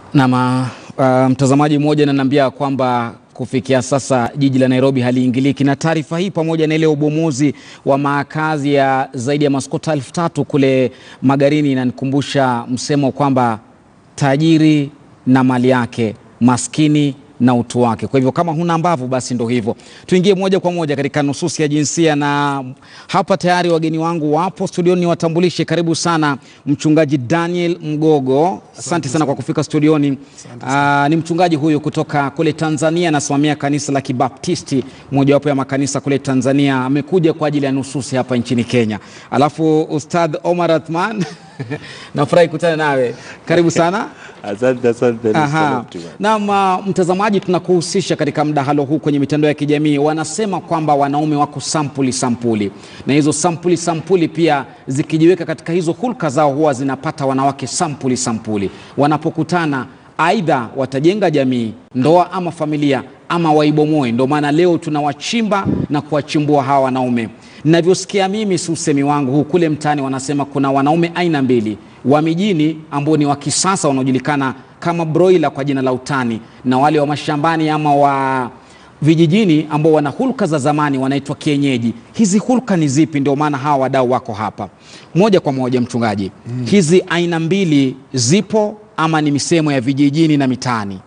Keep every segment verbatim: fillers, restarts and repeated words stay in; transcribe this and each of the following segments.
Na uh, mtazamaji mmoja ananiambia kwamba kufikia sasa jiji la Nairobi haliingiliki, na taarifa hii pamoja na ile ubomozi wa makazi ya zaidi ya maskota elfu tatu kule Magarini inanikumbusha msemo kwamba tajiri na mali yake, maskini na utu wake. Kwa hivyo kama huna mbavu basi ndo hivyo. Tuingie moja kwa moja katika nususi ya jinsia, na hapa tayari wageni wangu wapo studioni. Watambulishe. Karibu sana Mchungaji Daniel Mgogo. Asante sana kwa kufika studioni. Aa, ni mchungaji huyu kutoka kule Tanzania, anasimamia kanisa la Kibaptisti, mojawapo ya makanisa kule Tanzania. Amekuja kwa ajili ya nususi hapa nchini Kenya. Alafu Ustadh Omar Athman nafurahi kukutana nawe. Karibu sana. Asante, asante. Na mtazamaji, tunakuhusisha katika mdahalo huu kwenye mitandao ya kijamii. Wanasema kwamba wanaume wako sampuli sampuli, na hizo sampuli sampuli pia zikijiweka katika hizo hulka zao huwa zinapata wanawake sampuli sampuli. Wanapokutana aidha watajenga jamii, ndoa ama familia, ama waibomoe. Ndio maana leo tunawachimba na kuwachimbua hawa wanaume. Ninavyosikia mimi, si usemi wangu huu, kule mtaani wanasema kuna wanaume aina mbili: wa mijini ambao ni wa kisasa wanaojulikana kama broiler kwa jina la utani, na wale wa mashambani ama wa vijijini ambao wana hulka za zamani wanaitwa kienyeji. Hizi hulka ni zipi? Ndio maana hawa wadau wako hapa. Moja kwa moja mchungaji, mm. hizi aina mbili zipo ama ni misemo ya vijijini na mitaani?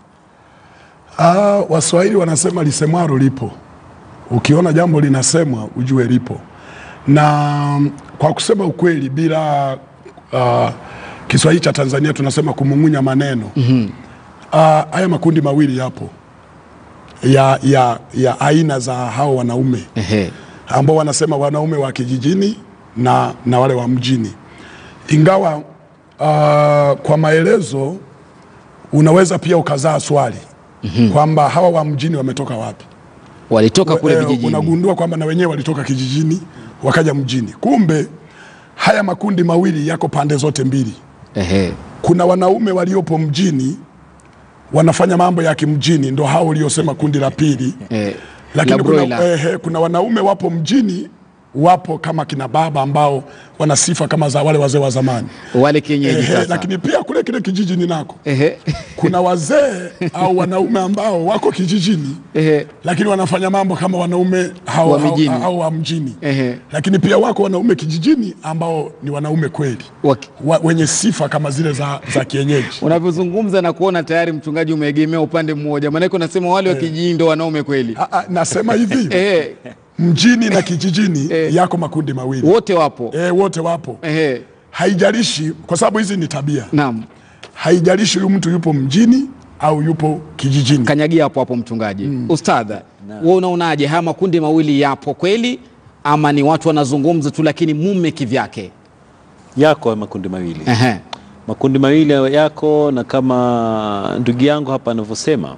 Ah, Waswahili wanasema lisemwalo lipo. Ukiona jambo linasemwa ujue lipo. Na kwa kusema ukweli, bila uh, Kiswahili cha Tanzania tunasema kumung'unya maneno. Mm-hmm. uh, haya makundi mawili yapo ya, ya, ya aina za hao wanaume. Ehe. Ambao wanasema wanaume wa kijijini na, na wale wa mjini. Ingawa uh, kwa maelezo unaweza pia ukazaa swali. Mm-hmm. kwamba hawa wa mjini wametoka wapi? Walitoka kule vijijini. Unagundua kwamba na wenyewe walitoka kijijini wakaja mjini. Kumbe haya makundi mawili yako pande zote mbili. Ehe. Kuna wanaume waliopo mjini wanafanya mambo ya kimjini, ndo hao uliosema kundi la pili. Ehe. Lakini kuna, ehe, kuna wanaume wapo mjini, wapo kama kina baba ambao wana sifa kama za wale wazee wa zamani, wale kienyeji. Sasa lakini pia kule kile kijijini nako ehe, kuna wazee au wanaume ambao wako kijijini, ehe, lakini wanafanya mambo kama wanaume hao wa mjini, au wa mjini. Ehe. Lakini pia wako wanaume kijijini ambao ni wanaume kweli wa, wenye sifa kama zile za, za kienyeji. Unavyozungumza na kuona tayari mchungaji umeegemea upande mmoja, maana unasema wale wa kijijini ndio wanaume kweli. A, a, nasema hivi ehe, mjini na kijijini eh, yako makundi mawili. Wote wapo. Eh, wote wapo. Eh. Haijalishi, kwa sababu hizi ni tabia. Naam. Haijalishi huyu mtu yupo mjini au yupo kijijini. Kanyagia hapo hapo mchungaji. Mm. Ustadha, wewe unaonaje, haya makundi mawili yapo kweli ama ni watu wanazungumza tu lakini mume kivyake? Yako makundi mawili. Ehe. Makundi mawili yako, na kama ndugu yangu hapa anavyosema,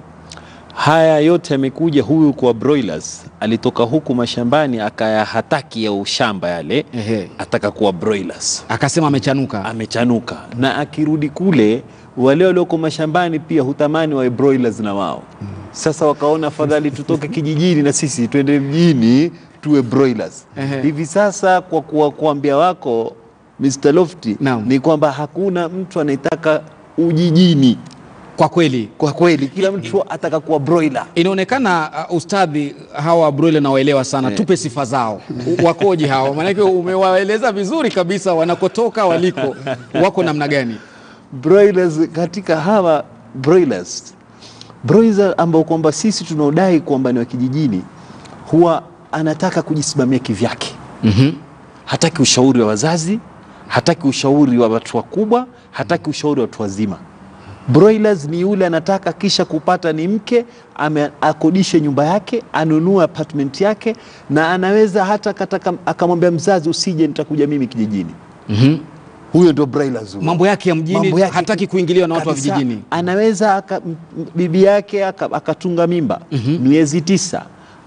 haya yote yamekuja. Huyu kwa broilers alitoka huku mashambani akaya hataki ya ushamba yale. Ehe. Ataka kuwa broilers, akasema amechanuka amechanuka na akirudi kule wale walioko mashambani pia hutamani wa broilers na wao. Mm. Sasa wakaona fadhali tutoke kijijini na sisi twende mjini tuwe broilers. Ehe. Hivi sasa kwa kuwa kuambia wako mister Lofty, ni kwamba hakuna mtu anayetaka ujijini. Kwa kweli, kwa kweli kila mtu ataka kuwa broiler. Inaonekana uh, ustadhi, hawa broiler na waelewa sana. Yeah. Tupe sifa zao. Wakoje hawa? Maana umewaeleza vizuri kabisa wanakotoka, waliko. Wako namna gani? Broilers, katika hawa broilers, broiler ambao kwamba sisi tunaodai kwamba ni wa kijijini, huwa anataka kujisimamia kivyake. Mhm. Hataki ushauri wa wazazi, hataki ushauri wa watu wakubwa, hataki ushauri wa watu wazima. Broilers ni yule anataka kisha kupata ni mke, ame akodishe nyumba yake, anunue apartment yake, na anaweza hata kataka akamwambia mzazi usije, nitakuja mimi kijijini. Mhm. Huyo ndio broilers. Mambo yake ya mjini, mambo yake, hataki kuingiliwa na watu wa vijijini. Anaweza aka, bibi yake akatunga aka mimba, mm-hmm, miezi tisa,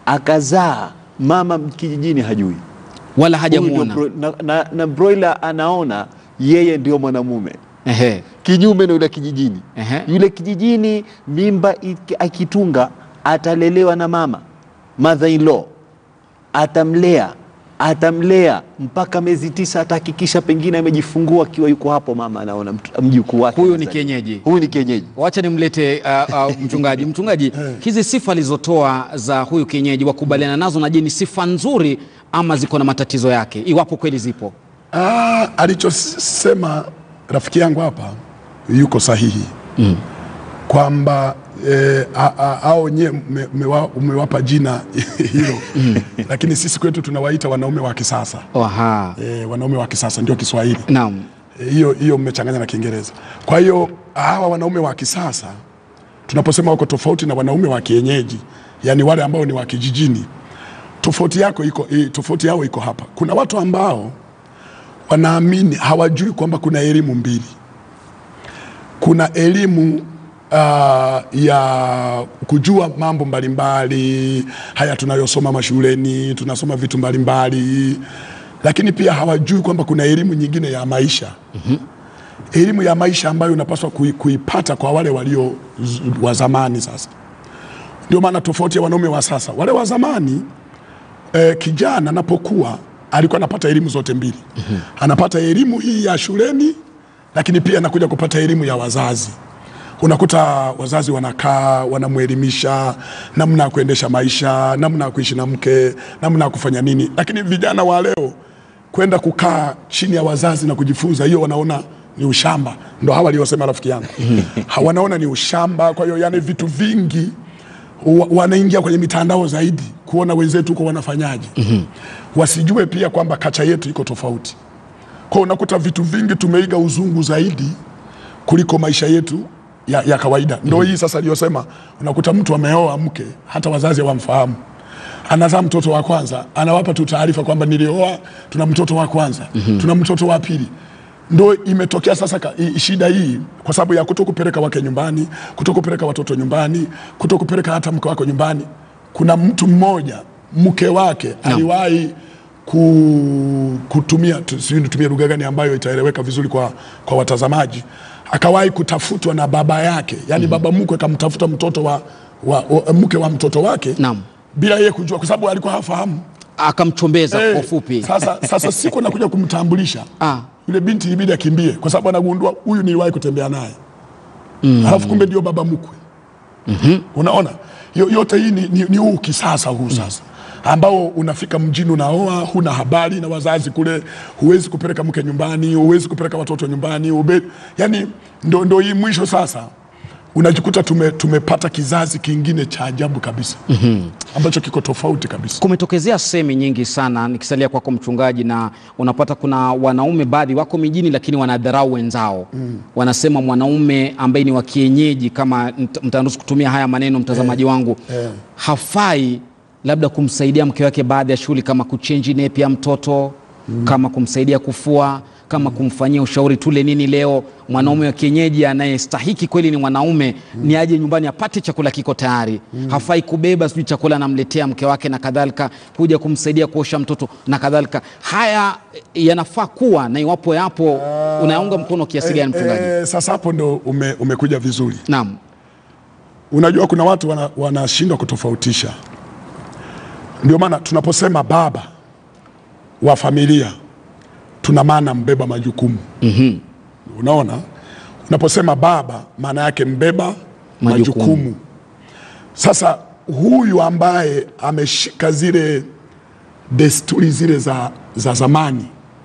akazaa, mama kijijini hajui wala hajamuona. Bro, na, na, na broiler anaona yeye ndio mwanamume. Ehe. Kinyume na yule kijijini. Ehe. Yule kijijini mimba akitunga atalelewa na mama, mother in law, atamlea, atamlea mpaka miezi tisa, atahakikisha pengine amejifungua akiwa yuko hapo, mama anaona mjukuu wake. Huyu ni kienyeji. Huyu ni kienyeji. Wacha nimlete uh, uh, mchungaji. Mchungaji, hizi sifa alizotoa za huyu kienyeji wakubaliana nazo, na je, ni sifa nzuri ama ziko na matatizo yake, iwapo kweli zipo? Ah, alichosema rafiki yangu hapa yuko sahihi. Mm. Kwamba eh, au nye umewapa jina hilo. Mm. Lakini sisi kwetu tunawaita wanaume wa kisasa. Aha. Eh, wanaume wa kisasa ndio Kiswahili. Naam. Hiyo eh, hiyo mmechanganya na Kiingereza. Kwa hiyo hawa wanaume wa kisasa tunaposema wako tofauti na wanaume wa kienyeji, yani wale ambao ni wa kijijini, tofauti yako iko tofauti yao iko hapa. Kuna watu ambao wanaamini, hawajui kwamba kuna elimu mbili. Kuna elimu uh, ya kujua mambo mbalimbali haya tunayosoma mashuleni, tunasoma vitu mbalimbali, lakini pia hawajui kwamba kuna elimu nyingine ya maisha. Mm-hmm. Elimu ya maisha ambayo unapaswa kui, kuipata kwa wale walio wa zamani. Sasa ndio maana tofauti ya wanaume wa sasa. Wale wa zamani eh, kijana anapokuwa alikuwa anapata elimu zote mbili. Mm-hmm. Anapata elimu hii ya shuleni, lakini pia anakuja kupata elimu ya wazazi. Unakuta wazazi wanakaa wanamuelimisha namna ya kuendesha maisha, namna ya kuishi na mke, namna ya kufanya nini. Lakini vijana wa leo kwenda kukaa chini ya wazazi na kujifunza, hiyo wanaona ni ushamba. Ndio hawa waliosema rafiki yangu. Wanaona ni ushamba. Kwa hiyo yani vitu vingi wanaingia kwenye mitandao zaidi kuona wenzetu huko wanafanyaje. Mm-hmm. Wasijue pia kwamba kacha yetu iko tofauti. Kwa unakuta vitu vingi tumeiga uzungu zaidi kuliko maisha yetu ya, ya kawaida. Ndio hii sasa aliyosema, unakuta mtu ameoa mke hata wazazi hawamfahamu. Anazaa mtoto wa kwanza, anawapa tu taarifa kwamba nilioa, tuna mtoto wa kwanza, mm-hmm. tuna mtoto wa pili. Ndio imetokea sasa ka, i, shida hii kwa sababu ya kutokupeleka wake nyumbani, kutokupeleka watoto nyumbani, kutokupeleka hata mke wako nyumbani. Kuna mtu mmoja mke wake no. aliwahi ku, kutumia sijui nitumie lugha gani ambayo itaeleweka vizuri kwa, kwa watazamaji, akawahi kutafutwa na baba yake, yani mm-hmm. baba mkwe akamtafuta mtoto wa, wa, wa mke wa mtoto wake no. bila yeye kujua, kwa sababu alikuwa hafahamu, akamchombeza hey, kwa ufupi. Sasa sasa siku nakuja kumtambulisha ah. yule binti ibidi akimbie kwa sababu anagundua huyu niliwahi kutembea naye. Mm. Halafu kumbe ndio baba mkwe. Mhm. Unaona? Yote hii ni, ni, ni huu kisasa huu sasa. Mm. Ambao unafika mjini unaoa, huna habari na wazazi kule, huwezi kupeleka mke nyumbani, huwezi kupeleka watoto nyumbani, ube, yani ndo ndo hii mwisho sasa. Unajikuta tume, tumepata kizazi kingine cha ajabu kabisa. Mm-hmm. ambacho kiko tofauti kabisa. Kumetokezea semi nyingi sana, nikisalia kwako mchungaji, na unapata kuna wanaume baadhi wako mijini lakini wanadharau wenzao. Mm. Wanasema mwanaume ambaye ni wa kienyeji, kama mtaruhusu kutumia haya maneno mtazamaji eh, wangu eh, hafai labda kumsaidia mke wake baadhi ya shughuli kama kuchange nepi ya mtoto, mm, kama kumsaidia kufua, kama kumfanyia ushauri tule nini leo. Mwanaume wa kienyeji anayestahiki kweli ni mwanaume, mm, ni aje nyumbani apate chakula kiko tayari. Mm. Hafai kubeba sijui chakula anamletea mke wake na kadhalika, kuja kumsaidia kuosha mtoto na kadhalika. Haya yanafaa kuwa, na iwapo yapo uh, unaunga mkono kiasi gani mchungaji? Eh, sasa hapo ndo ume, umekuja vizuri. Naam. Unajua kuna watu wanashindwa wana kutofautisha. Ndio maana tunaposema baba wa familia tuna maana mbeba majukumu. Mm-hmm. Unaona? Unaposema baba maana yake mbeba majukumu. majukumu. Sasa huyu ambaye ameshika zile desturi zile za, za zamani,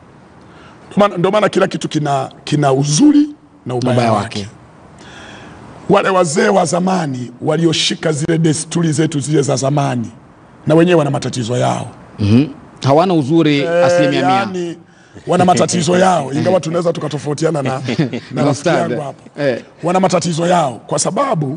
ndio maana kila kitu kina, kina uzuri na ubaya, ubaya wake. wake. Wale wazee wa zamani walioshika zile desturi zetu zile za zamani, na wenyewe wana matatizo yao. Mm-hmm. Hawana uzuri e, asilimia mia. Yani, wana matatizo yao, ingawa tunaweza tukatofautiana na, na rafiki yangu hapa. Eh. Wana matatizo yao kwa sababu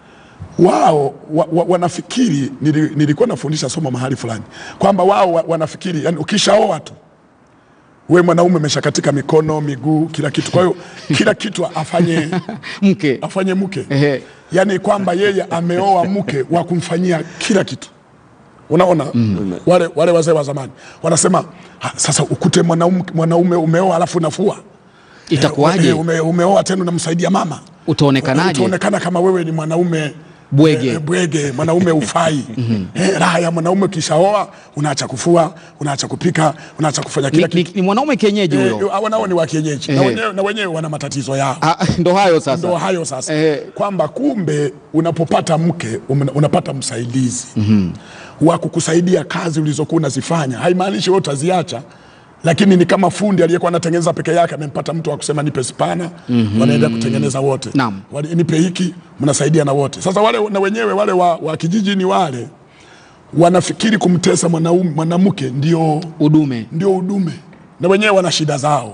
wao wa, wa, wanafikiri, nilikuwa nafundisha somo mahali fulani, kwamba wao wa, wanafikiri yani ukishaoa tu wewe mwanaume umeshakatika mikono, miguu, kila kitu. Kwa hiyo kila kitu afanye mke. Afanye mke. Ehe. Yani kwamba yeye ameoa mke wa kumfanyia kila kitu. Unaona? Mm. Wale wale wazee wa zamani wanasema sasa ukute mwanaume mwanaume umeoa alafu unafua, itakuwaje? E, ume, umeoa tena unamsaidia mama, utaonekanaje? Utaonekana kama wewe ni mwanaume Bwege. Eh, bwege, mwanaume ufai. Eh, raha ya mwanaume kishaoa, unaacha kufua, unaacha kupika, unaacha kufanya kila Ni, ni, kitu. ni mwanaume kienyeji huyo. Eh, wanao ni wa kienyeji. Na Eh. wenyewe na wenyewe wana matatizo yao. Ah, ndo hayo sasa. Ndo hayo sasa. Eh. Kwamba kumbe unapopata mke um- unapata msaidizi wa kukusaidia kazi ulizokuwa unazifanya. Haimaanishi wewe utaziacha, lakini ni kama fundi aliyekuwa anatengeneza peke yake amempata mtu wa kusema nipe spana, wanaenda kutengeneza wote. Naam. Wale, nipe hiki, mnasaidia na wote. Sasa wale na wenyewe wale wa, wa kijijini wale wanafikiri kumtesa mwanaume mwanamke ndio Udume. ndio udume, na wenyewe wana shida zao.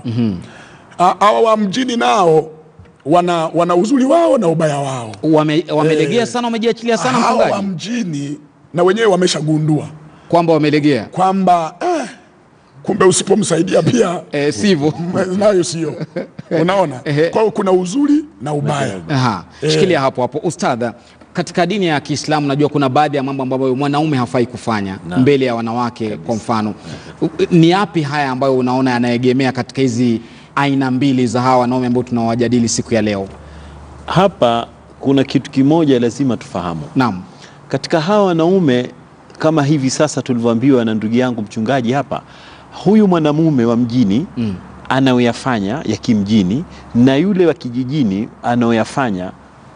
Hawa wa mjini nao wana, wana uzuri wao na ubaya wao. Wame, wamelegea Eh, sana, wamejiachilia sana Hawa wa mchungaji, mjini na wenyewe wameshagundua kwamba wamelegea. kwamba eh, kumbe usipomsaidia pia Eh, sivyo. m- nayo sio. Unaona, Ehe. kwa hiyo kuna uzuri na ubaya. Aha, shikilia hapo hapo ustadha. Katika dini ya Kiislamu najua kuna baadhi ya mambo ambayo mwanaume hafai kufanya mbele ya wanawake. Kwa mfano, ni yapi haya ambayo unaona yanaegemea katika hizi aina mbili za hawa wanaume ambao tunawajadili siku ya leo? Hapa kuna kitu kimoja lazima tufahamu. Naam. Katika hawa wanaume kama hivi sasa tulivyoambiwa na ndugu yangu mchungaji hapa, huyu mwanamume wa mjini mm. anayoyafanya ya kimjini na yule wa kijijini anayoyafanya,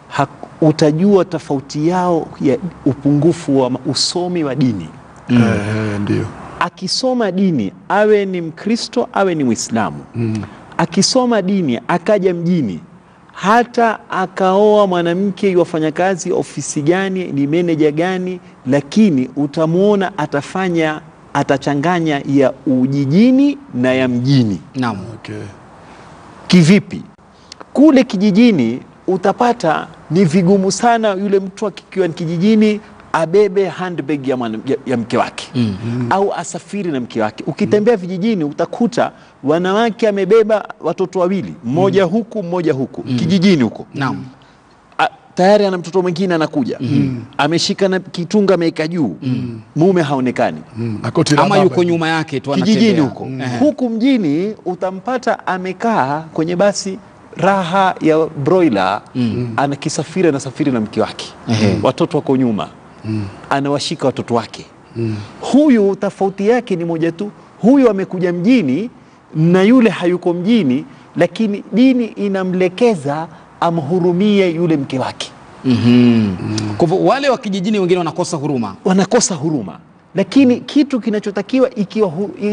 utajua tofauti yao ya upungufu wa usomi wa dini. Mm. Eh, ndio. Akisoma dini, awe ni Mkristo awe ni Muislamu, mm. akisoma dini akaja mjini, hata akaoa mwanamke wafanya kazi ofisi gani, ni meneja gani, lakini utamuona atafanya, atachanganya ya ujijini na ya mjini. Naam. Okay. Kivipi? Kule kijijini utapata ni vigumu sana yule mtu akiwa kijijini abebe handbag ya, mwana, ya, ya mke wake mm -hmm. au asafiri na mke wake. Ukitembea vijijini utakuta wanawake amebeba watoto wawili, mmoja mm -hmm. huku mmoja huku mm -hmm. kijijini huko. Naam. Tayari ana mtoto mwingine anakuja mm -hmm. ameshika na kitunga ameweka juu mm -hmm. mume haonekani mm -hmm. ama yuko nyuma yake tu anatembea kijijini huko mm -hmm. huku mjini utampata amekaa kwenye basi raha ya broiler mm -hmm. anakisafiri anasafiri na mke wake mm -hmm. watoto wako nyuma mm -hmm. anawashika watoto wake mm -hmm. Huyu tofauti yake ni moja tu, huyu amekuja mjini na yule hayuko mjini, lakini dini inamlekeza amhurumie yule mke wake. mm -hmm. Kwa hivyo wale wa kijijini wengine wanakosa huruma, wanakosa huruma, lakini kitu kinachotakiwa ikiwa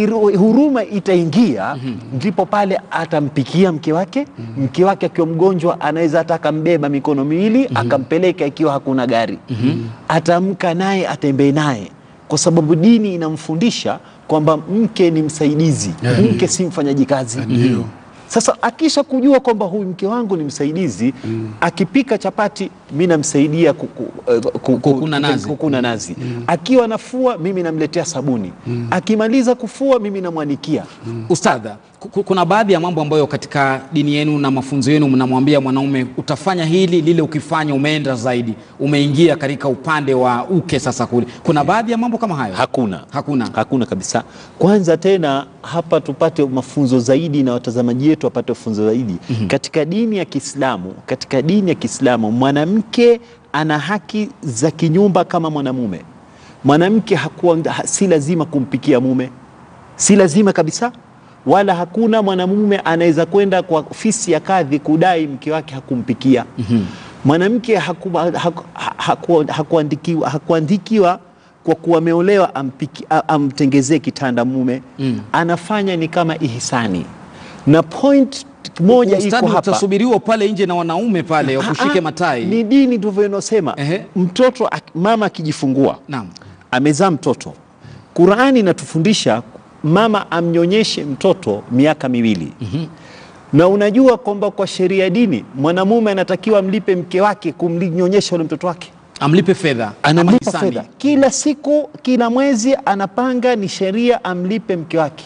huruma itaingia mm -hmm. ndipo pale atampikia mke wake mm -hmm. mke wake akiwa mgonjwa anaweza atakambeba mikono miwili mm -hmm. akampeleka ikiwa hakuna gari mm -hmm. atamka naye atembee naye, kwa sababu dini inamfundisha kwamba mke ni msaidizi yeah. mke si mfanyaji kazi mm -hmm. Sasa akisha kujua kwamba huyu mke wangu ni msaidizi mm. akipika chapati mimi namsaidia kuku, kuku, kukuna nazi, kukuna nazi. Mm. akiwa nafua mimi namletea sabuni mm. akimaliza kufua mimi namwanikia mm. Ustadha, kuna baadhi ya mambo ambayo katika dini yenu na mafunzo yenu mnamwambia mwanaume utafanya hili lile, ukifanya umeenda zaidi, umeingia katika upande wa uke sasa kule. Kuna baadhi ya mambo kama hayo? Hakuna. Hakuna. Hakuna kabisa. Kwanza tena hapa tupate mafunzo zaidi na watazamaji wetu wapate mafunzo zaidi. Mm -hmm. Katika dini ya Kiislamu, katika dini ya Kiislamu mwanamke ana haki za kinyumba kama mwanamume. Mwanamke hakuwa si lazima kumpikia mume. Si lazima kabisa. Wala hakuna mwanamume anaweza kwenda kwa ofisi ya kadhi kudai mke wake hakumpikia. Mm -hmm. Mwanamke haku, haku, haku, hakuandikiwa, hakuandikiwa kwa kuwa ameolewa amtengezee kitanda mume. Mm. Anafanya ni kama ihsani. Na point moja iko hapa. Utasubiriwa pale nje na wanaume pale wakushike matai. Ni dini ndivyo inosema. Mtoto mama akijifungua. Naam. Amezaa mtoto. Qur'ani inatufundisha mama amnyonyeshe mtoto miaka miwili. Mm -hmm. Na unajua kwamba kwa sheria ya dini mwanamume anatakiwa amlipe mke wake kumnyonyesha yule mtoto wake. Amlipe fedha. Anamlipa fedha. Kila siku, kila mwezi anapanga, ni sheria amlipe mke wake.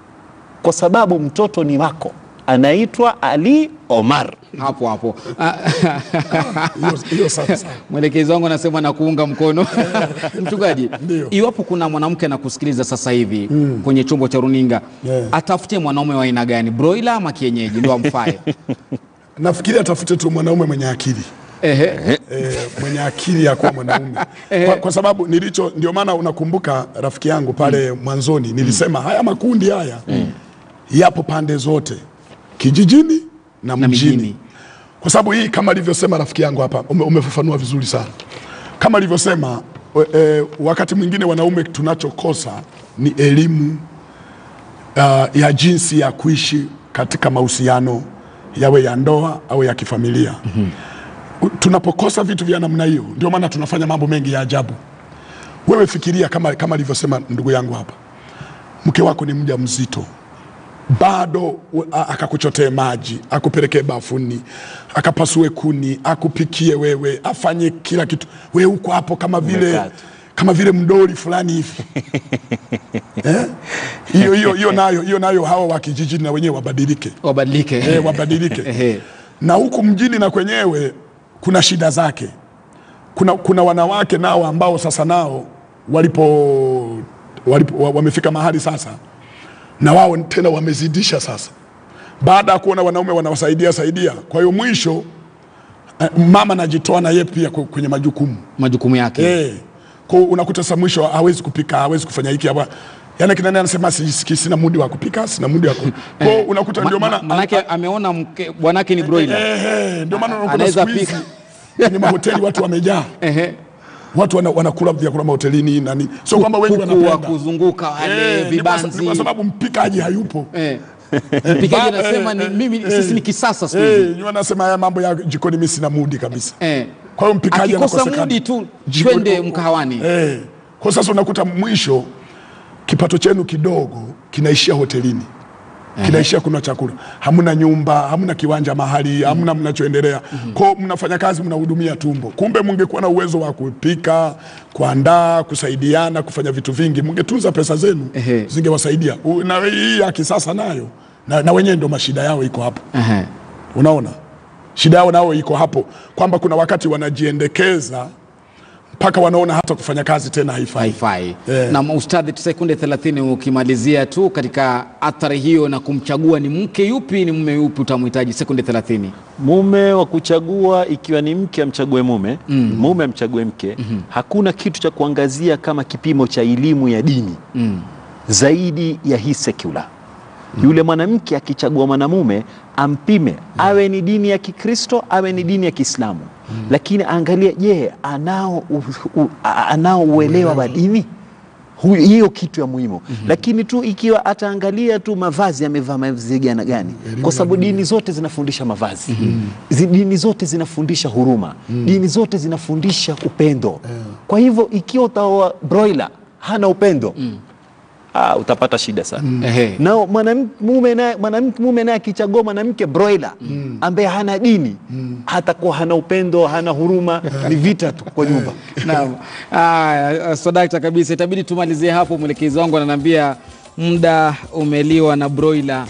Kwa sababu mtoto ni wako. Anaitwa Ali Omar. Hapo hapo. Mwelekezi wangu anasema na kuunga mkono. Mchungaji, iwapo kuna mwanamke na kusikiliza sasa hivi mm. kwenye chombo cha runinga, yeah. atafutie mwanaume wa aina gani? Broiler ama kienyeji ndio amfae? Nafikiri atafute tu mwanaume mwenye akili. Ehe. e, mwenye akili ya kuwa mwanaume kwa, kwa sababu nilicho, ndio maana unakumbuka rafiki yangu pale mm. mwanzoni nilisema mm. haya makundi haya mm. yapo pande zote, kijijini na mjini, na mjini. Kwa sababu hii kama alivyosema rafiki yangu hapa, ume, umefafanua vizuri sana. Kama alivyosema e, wakati mwingine wanaume tunachokosa ni elimu uh, ya jinsi ya kuishi katika mahusiano, yawe ya ndoa au ya kifamilia. Mm-hmm. Tunapokosa vitu vya namna hiyo, ndio maana tunafanya mambo mengi ya ajabu. Wewe fikiria kama kama alivyosema ndugu yangu hapa, mke wako ni mjamzito, bado akakuchotee maji, akupelekee bafuni, akapasue kuni, akupikie wewe, afanye kila kitu, wewe uko hapo kama vile kama vile mdoli fulani hivi. Eh? Hiyo hiyo hiyo nayo hiyo nayo hawa wa kijijini na wenyewe wabadilike. Wabadilike. Eh, wabadilike. Na huku mjini na kwenyewe kuna shida zake. Kuna kuna wanawake nao ambao sasa nao walipo, walipo wamefika mahali sasa na wao tena wamezidisha sasa, baada ya kuona wanaume wanawasaidia saidia. Kwa hiyo mwisho mama najitoa na yeye pia kwenye majukumu majukumu yake. Eh, kwa unakuta sasa mwisho hawezi kupika, hawezi kufanya hiki hapa. Yaani kina nani anasema sijisikii, sina mudi wa kupika, sina mudi wa kupika. Kwa unakuta ndio maana manake ameona mke bwanake ni broiler. Eh eh, ndio maana unakuta siku hizi kwenye mahoteli watu wamejaa. Ehe. Watu wana, wanakula vyakula mahotelini nani. Sio kwamba wengi wanapenda kuzunguka wale eh, vibanzi. Kwa sababu mpikaji hayupo. Eh. Mpikaji anasema ni mimi eh, sisi ni kisasa siku hizi. Eh, yeye anasema haya mambo ya jikoni mimi sina mudi kabisa. Eh. Kwa hiyo mpikaji anakosa mudi tu twende mkahawani. Eh. Kwa sasa unakuta mwisho kipato chenu kidogo kinaishia hotelini. Kinaishia kuna chakula. Hamuna nyumba, hamuna kiwanja mahali, mm. hamuna mnachoendelea. Mm-hmm. Kwa mnafanya kazi mnahudumia tumbo. Kumbe mungekuwa na uwezo wa kupika, kuandaa, kusaidiana, kufanya vitu vingi, mungetunza pesa zenu, uh-huh. zingewasaidia. Na hii ya kisasa nayo na, na wenyewe ndio mashida yao iko hapo. Uh-huh. Unaona? Shida yao nao iko hapo kwamba kuna wakati wanajiendekeza mpaka wanaona hata kufanya kazi tena haifai. Haifai. Yeah. Na ustadhi, sekunde thelathini ukimalizia tu katika athari hiyo na kumchagua ni mke yupi ni mume yupi utamhitaji, sekunde thelathini. Mume wa kuchagua, ikiwa ni mke amchague mume, mm. mume amchague mke. Mm-hmm. Hakuna kitu cha kuangazia kama kipimo cha elimu ya dini mm. zaidi ya hii secular. Mm. Yule mwanamke akichagua mwanamume ampime, mm. awe ni dini ya Kikristo, awe ni dini ya Kiislamu. Mm. Lakini angalia, je, anao u, u, anao uelewa wa dini? Hiyo kitu ya muhimu. Mm-hmm. Lakini tu ikiwa ataangalia tu mavazi, amevaa mavazi gani gani, kwa sababu dini zote zinafundisha mavazi. Mm-hmm. Dini zote zinafundisha huruma. Mm. Dini zote zinafundisha upendo. Yeah. Kwa hivyo ikiwa utaoa broiler hana upendo, mm. Ah, utapata shida sana. Mm. Na mwanamume naye mwanamke mume naye akichagua mwanamke broiler mm. ambaye hana dini, mm. hatakuwa hana upendo, hana huruma, ni vita tu kwa nyumba. Naam. Ah, sadaka kabisa. Itabidi tumalizie hapo, mwelekezi wangu ananiambia muda umeliwa na broiler.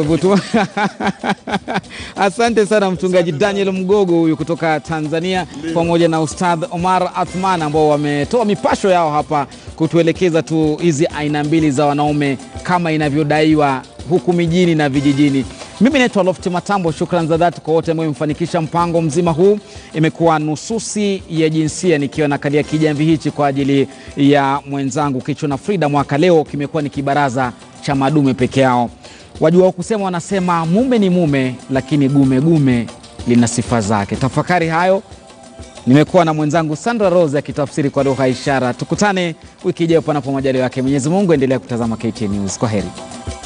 Asante sana mchungaji Daniel Mgogo huyu kutoka Tanzania, pamoja na Ustadh Omar Athman ambao wametoa mipasho yao hapa kutuelekeza tu hizi aina mbili za wanaume kama inavyodaiwa huku mijini na vijijini. Mimi naitwa Lofty Matambo. Shukrani za dhati kwa wote ambao mmefanikisha mpango mzima huu. Imekuwa nususi ya jinsia nikiwa na kalia kijamvi hichi kwa ajili ya mwenzangu Kichwa na Frida. Mwaka leo kimekuwa ni kibaraza cha madume peke yao. Wajua kusema wanasema mume ni mume, lakini gume gume lina sifa zake. Tafakari hayo. Nimekuwa na mwenzangu Sandra Rose akitafsiri kwa lugha ishara. Tukutane wiki ijayo panapo majaliwa yake Mwenyezi Mungu. Endelea kutazama K T N News. Kwaheri.